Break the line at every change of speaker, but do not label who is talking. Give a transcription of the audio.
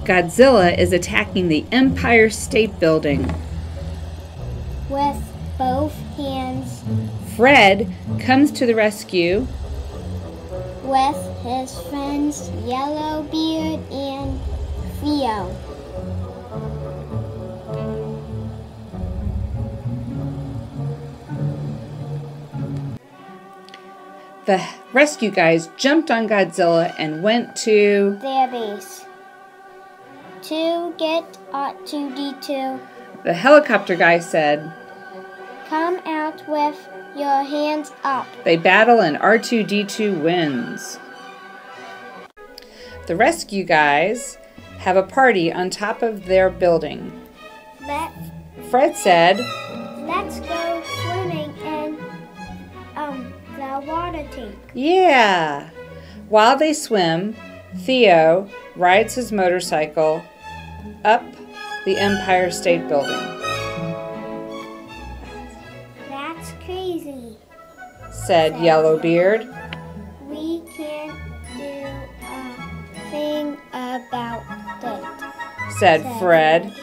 Godzilla is attacking the Empire State Building.
With both hands.
Fred comes to the rescue
With his friends Yellow Beard and Theo.
The rescue guys jumped on Godzilla and went to
Their base. To get R2-D2.
The helicopter guy said,
Come out with your hands up.
They battle and R2-D2 wins. The rescue guys have a party on top of their building. Fred said,
Let's go swimming in the water tank.
Yeah. While they swim, Theo rides his motorcycle up the Empire State Building.
That's crazy,
said Yellowbeard.
We can't do a thing about it,
said Fred.